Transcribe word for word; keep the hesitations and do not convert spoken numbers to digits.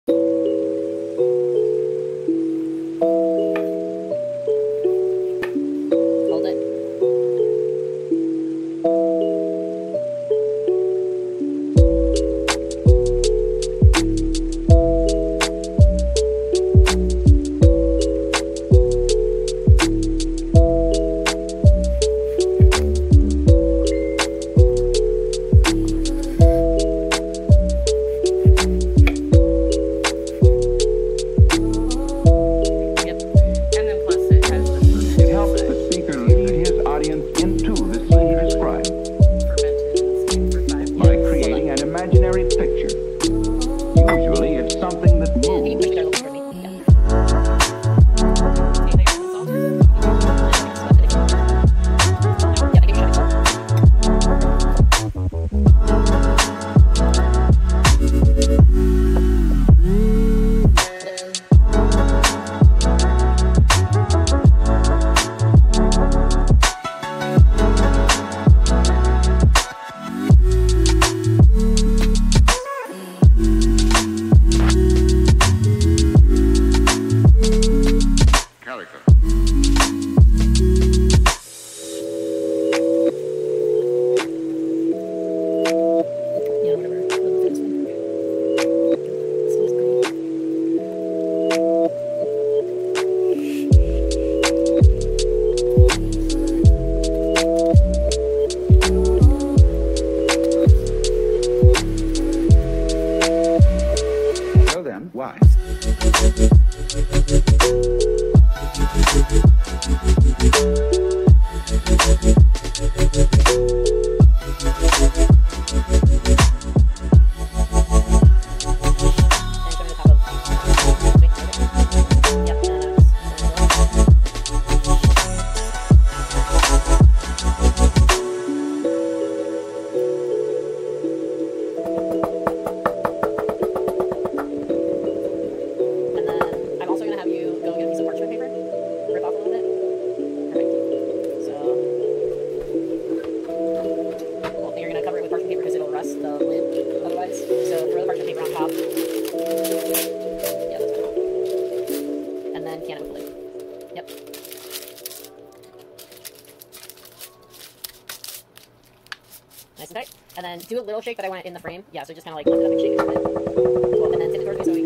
Hold it. Why? The lid otherwise. So throw the parchment paper on top. Yeah, that's fine. And then can it with the lid. Yep. Nice and tight. And then do a little shake that I want in the frame. Yeah, so just kind of like lift it up and shake it a bit. Cool. And then tip it towards me so we